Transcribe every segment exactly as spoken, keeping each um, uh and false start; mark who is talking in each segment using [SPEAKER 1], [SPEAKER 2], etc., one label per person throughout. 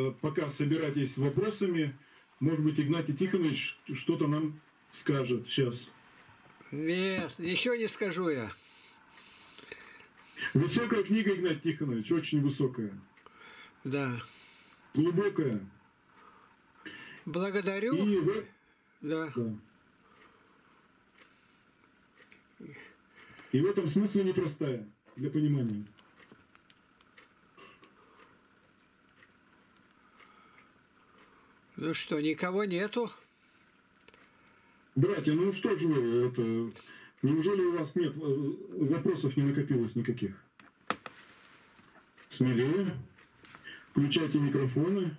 [SPEAKER 1] э, пока собираетесь с вопросами, может быть, Игнатий Тихонович что-то нам скажет сейчас.
[SPEAKER 2] Нет, ничего не скажу я.
[SPEAKER 1] Высокая книга, Игнатий Тихонович, очень высокая.
[SPEAKER 2] Да.
[SPEAKER 1] Глубокая.
[SPEAKER 2] Благодарю.
[SPEAKER 1] И вы...
[SPEAKER 2] Да.
[SPEAKER 1] Да. И в этом смысле непростая, для понимания.
[SPEAKER 2] Ну что, никого нету?
[SPEAKER 1] Братья, ну что же вы, это... Неужели у вас нет вопросов, не накопилось никаких? Смелее. Включайте микрофоны.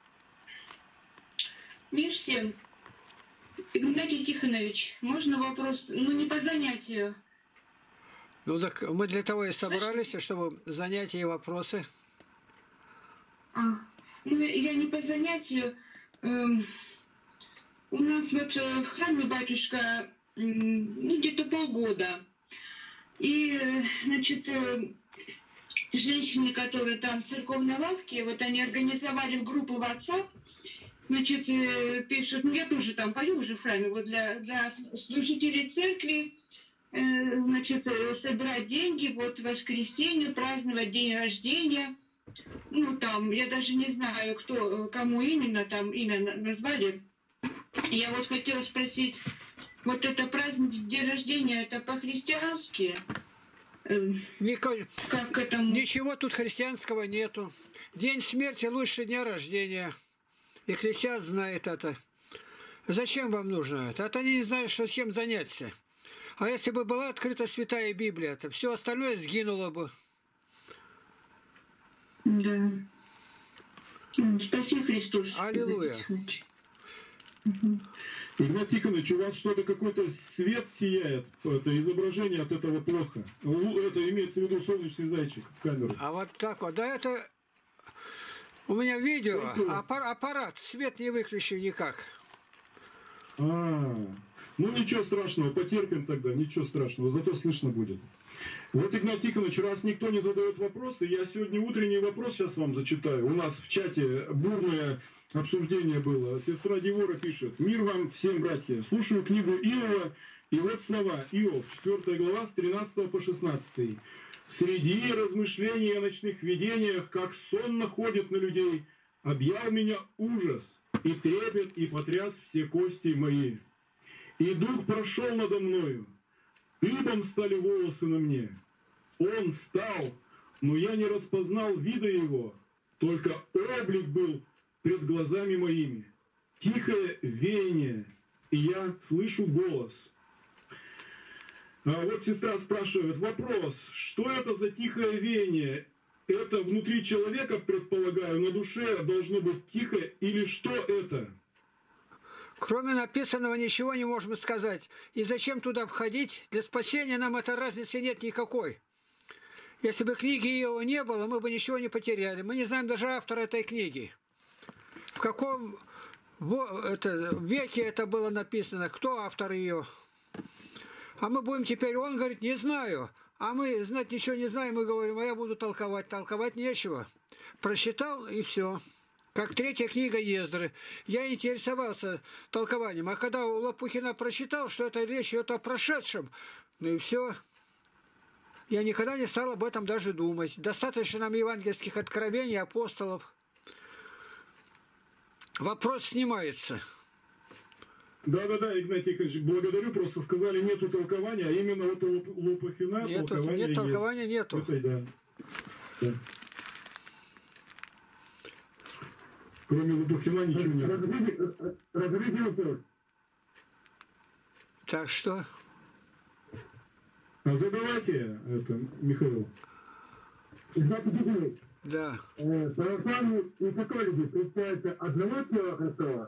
[SPEAKER 3] Мир всем. Игнатий Тихонович, можно вопрос? Ну, не по занятию.
[SPEAKER 2] Ну так мы для того и собрались, чтобы занятия и вопросы.
[SPEAKER 3] А, ну, я не по занятию. Эм, у нас вот э, в храме батюшка м, ну, где-то полгода. И, э, значит, э, женщины, которые там в церковной лавке, вот они организовали группу в WhatsApp, значит, э, пишут, ну я тоже там пою уже в храме, вот для, для служителей церкви, э, значит, э, собирать деньги, вот в воскресенье, праздновать день рождения. Ну там, я даже не знаю, кто, кому именно там имя назвали. Я вот хотела спросить, вот это праздник, день рождения, это по-христиански?
[SPEAKER 2] Нико...
[SPEAKER 3] Как к этому?
[SPEAKER 2] Ничего тут христианского нету. День смерти лучше дня рождения. И христиан знает это. Зачем вам нужно это? Это они не знают, что чем заняться. А если бы была открыта Святая Библия, то все остальное сгинуло бы.
[SPEAKER 3] Да. Спаси Христос.
[SPEAKER 2] Аллилуйя.
[SPEAKER 1] Игнатий Тихонович, у вас что-то, какой-то свет сияет, это изображение от этого плохо. Это имеется в виду солнечный зайчик в камеру.
[SPEAKER 2] А вот так вот, да, это у меня видео, аппарат, аппарат свет не выключил никак.
[SPEAKER 1] А, ну ничего страшного, потерпим тогда, ничего страшного, зато слышно будет. Вот, Игнатий Тихонович, раз никто не задает вопросы, я сегодня утренний вопрос сейчас вам зачитаю. У нас в чате бурное обсуждение было. Сестра Девора пишет: «Мир вам всем, братья! Слушаю книгу Иова, и вот слова. Иов, четвёртая глава, с тринадцатого по шестнадцатый. Среди размышлений о ночных видениях, как сон находит на людей, объял меня ужас, и трепет, и потряс все кости мои. И дух прошел надо мною, дыбом стали волосы на мне. Он стал, но я не распознал вида его, только облик был пред глазами моими. Тихое веяние, и я слышу голос». А вот сестра спрашивает, вопрос, что это за тихое веяние? Это внутри человека, предполагаю, на душе должно быть тихо, или что это?
[SPEAKER 2] Кроме написанного ничего не можем сказать. И зачем туда входить? Для спасения нам этой разницы нет никакой. Если бы книги его не было, мы бы ничего не потеряли. Мы не знаем даже автора этой книги. В каком это, веке это было написано, кто автор ее. А мы будем теперь, он говорит, не знаю. А мы знать ничего не знаем, мы говорим, а я буду толковать. Толковать нечего. Прочитал и все. Как третья книга Ездры. Я интересовался толкованием. А когда у Лопухина прочитал, что это речь идет о прошедшем, ну и все. Я никогда не стал об этом даже думать. Достаточно нам евангельских откровений апостолов. Вопрос снимается.
[SPEAKER 1] Да-да-да, Игнатий Тихонович, благодарю, просто сказали, нету толкования, а именно вот у Лопухина
[SPEAKER 2] нету,
[SPEAKER 1] толкования
[SPEAKER 2] нет толкования,
[SPEAKER 1] есть.
[SPEAKER 2] нету.
[SPEAKER 1] Это, да. Да. Кроме Лопухина ничего нет. Разрешите вопрос.
[SPEAKER 2] Так что?
[SPEAKER 1] А задавайте это, Михаил.
[SPEAKER 2] Да.
[SPEAKER 4] Православные и католики встречаются одного тела Христова?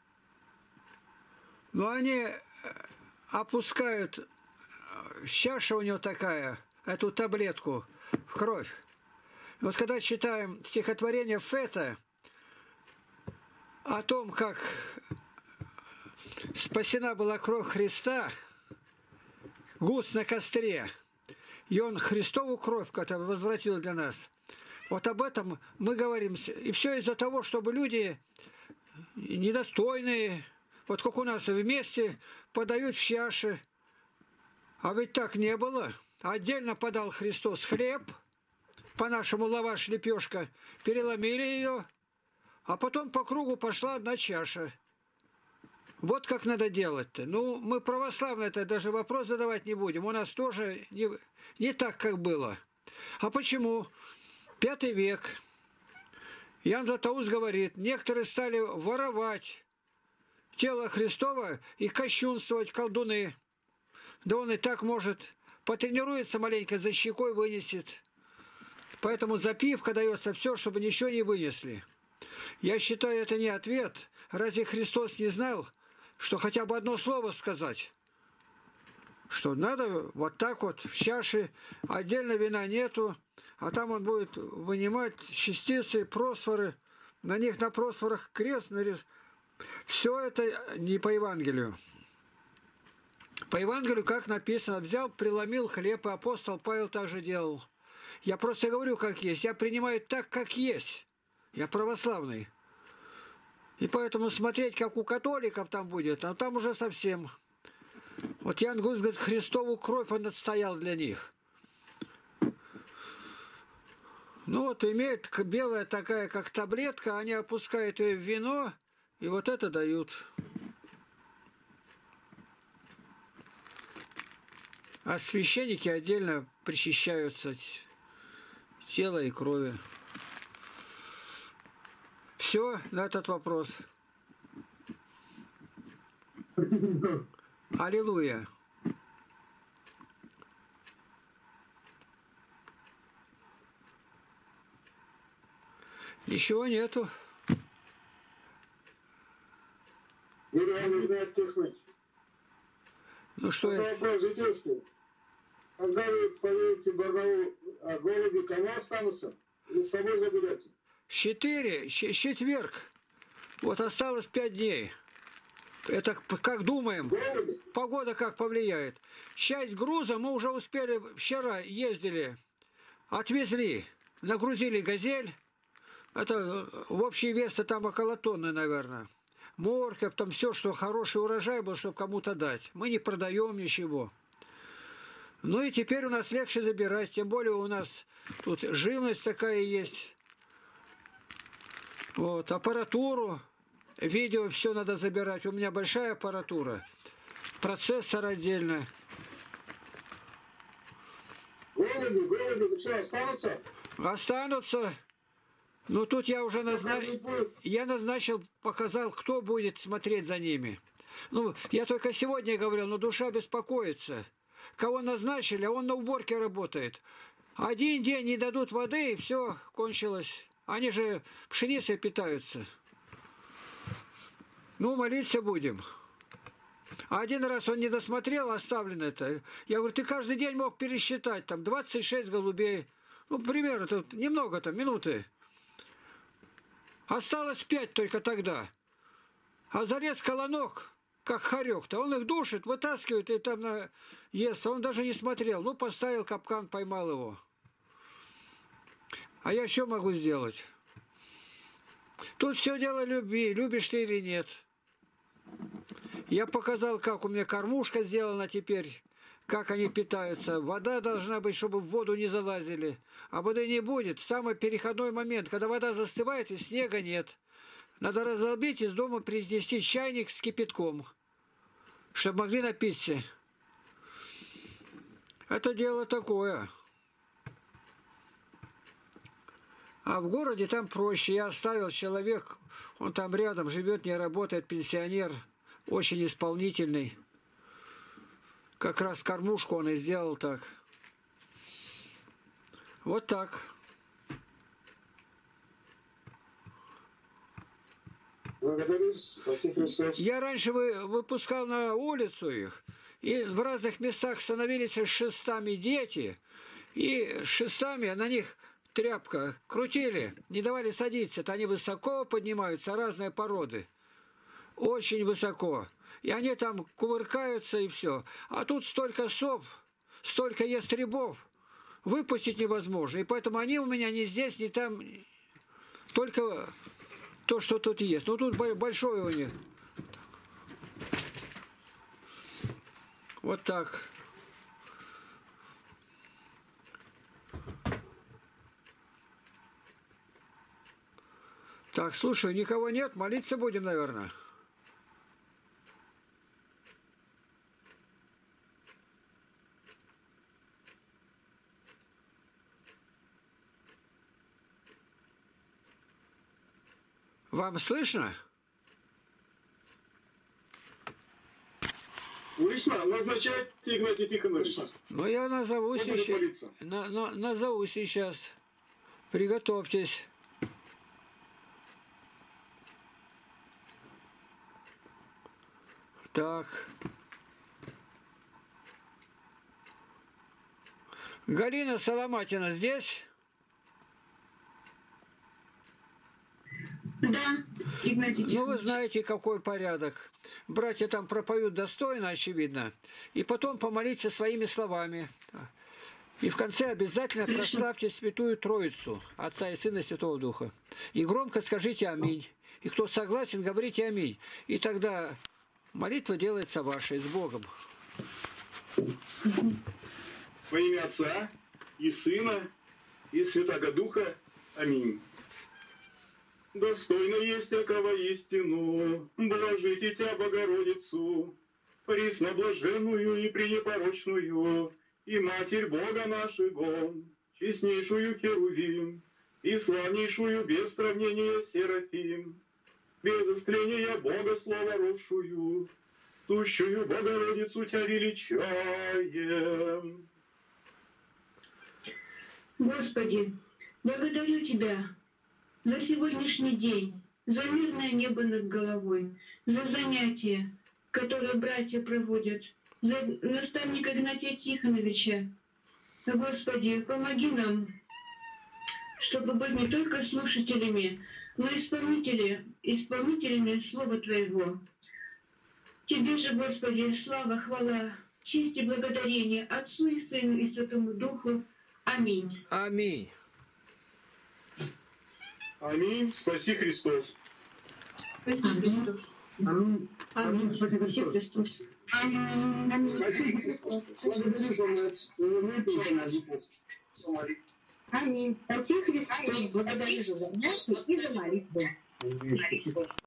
[SPEAKER 2] Но они опускают, чаша у него такая, эту таблетку в кровь. Вот когда читаем стихотворение Фета о том, как спасена была кровь Христа, гусь на костре, и он Христову кровь, которую возвратил для нас, Вот об этом мы говорим. И все из-за того, чтобы люди недостойные, вот как у нас вместе подают в чаши. А ведь так не было. Отдельно подал Христос хлеб, по-нашему лаваш, лепешка, переломили ее, а потом по кругу пошла одна чаша. Вот как надо делать-то. Ну, мы православные, это даже вопрос задавать не будем. У нас тоже не, не так, как было. А почему? Пятый век. Ян Златоуст говорит, некоторые стали воровать тело Христова и кощунствовать колдуны. Да он и так может, потренируется маленько, за щекой вынесет. Поэтому запивка дается все, чтобы ничего не вынесли. Я считаю, это не ответ. Разве Христос не знал, что хотя бы одно слово сказать? Что надо вот так вот в чаше, отдельно вина нету, а там он будет вынимать частицы, просфоры, на них на просфорах крест нарис. Все это не по Евангелию. По Евангелию, как написано, взял, преломил хлеб, и апостол Павел также делал. Я просто говорю, как есть. Я принимаю так, как есть. Я православный. И поэтому смотреть, как у католиков там будет, а там уже совсем. Вот Ян Гус говорит, Христову кровь он отстоял для них. Ну вот имеет белая такая, как таблетка, они опускают ее в вино, и вот это дают. А священники отдельно причащаются тела и крови. Все на этот вопрос. Аллилуйя. Ничего нету. Ну что
[SPEAKER 4] это? Вопрос житейский. Когда вы поедете в Барнаул, а голуби кому останутся? Или с собой заберете?
[SPEAKER 2] Четыре, четверг. Вот осталось пять дней. Это как думаем, голуби? Погода как повлияет. Часть груза мы уже успели, вчера ездили, отвезли, нагрузили «Газель». Это в общий вес там около тонны, наверное. Морковь, там все, что хороший урожай был, чтобы кому-то дать. Мы не продаем ничего. Ну и теперь у нас легче забирать, тем более у нас тут живность такая есть. Вот, аппаратуру, видео, все надо забирать. У меня большая аппаратура, процессор отдельно.
[SPEAKER 4] Голуби, голуби, что, останутся?
[SPEAKER 2] Останутся. Но тут я уже назна... я назначил, показал, кто будет смотреть за ними. Ну, я только сегодня говорил, но душа беспокоится. Кого назначили, а он на уборке работает. Один день не дадут воды, и все, кончилось. Они же пшеницей питаются. Ну, молиться будем. А один раз он не досмотрел, оставлено это. Я говорю, ты каждый день мог пересчитать, там, двадцать шесть голубей. Ну, примерно, тут немного, там, минуты. Осталось пять только тогда. А залез колонок, как хорек-то. Он их душит, вытаскивает и там на... ест. Он даже не смотрел. Ну, поставил капкан, поймал его. А я что могу сделать? Тут все дело любви. Любишь ты или нет. Я показал, как у меня кормушка сделана теперь. Как они питаются. Вода должна быть, чтобы в воду не залазили. А воды не будет. Самый переходной момент, когда вода застывает и снега нет. Надо разолбить, из дома принести чайник с кипятком, чтобы могли напиться. Это дело такое. А в городе там проще. Я оставил человек, он там рядом живет, не работает, пенсионер, очень исполнительный. Как раз кормушку он и сделал так. Вот так.
[SPEAKER 4] Благодарю, спасибо, Христос.
[SPEAKER 2] Я раньше вы, выпускал на улицу их, и в разных местах становились с шестами дети, и с шестами на них тряпка крутили, не давали садиться. Это они высоко поднимаются, разные породы. Очень высоко. И они там кувыркаются и все. А тут столько сов, столько ястребов. выпустить невозможно. И поэтому они у меня ни здесь, ни там, только то, что тут есть. Но тут большое у них. Вот так. Так, слушай, никого нет, молиться будем, наверное. Вам слышно?
[SPEAKER 1] Слышно? Назначайте, Игнатий Тихонович.
[SPEAKER 2] Ну, я назову
[SPEAKER 1] Кто будет
[SPEAKER 2] сейчас.
[SPEAKER 1] молиться?
[SPEAKER 2] На, на, назову сейчас. Приготовьтесь. Так. Галина Соломатина здесь?
[SPEAKER 3] Да, Игнатий Тихонович.
[SPEAKER 2] Ну, вы знаете, какой порядок. Братья там пропоют достойно, очевидно. И потом помолиться своими словами. И в конце обязательно прославьте Святую Троицу, Отца и Сына и Святого Духа. И громко скажите «Аминь». И кто согласен, говорите «Аминь». И тогда молитва делается вашей, с Богом.
[SPEAKER 1] Во имя Отца и Сына и Святаго Духа. Аминь. Достойно есть якого истину, блажите Тя, Богородицу, пресноблаженную и пренепорочную, и Матерь Бога нашего, честнейшую Херувим, и славнейшую без сравнения Серафим, без истления Бога Слова росшую, сущую Богородицу Тя величаем.
[SPEAKER 3] Господи, благодарю Тебя за сегодняшний день, за мирное небо над головой, за занятия, которые братья проводят, за наставника Игнатия Тихоновича. Господи, помоги нам, чтобы быть не только слушателями, но и исполнители, исполнителями Слова Твоего. Тебе же, Господи, слава, хвала, честь и благодарение Отцу и Сыну и Святому Духу. Аминь.
[SPEAKER 2] Аминь.
[SPEAKER 1] Аминь. Спаси Христос.
[SPEAKER 3] Спаси Христос.
[SPEAKER 4] Аминь.
[SPEAKER 3] Аминь. Спаси Христос. Аминь. Аминь.
[SPEAKER 5] Аминь. Спаси Христос. Благодарю за занятие и за молитву.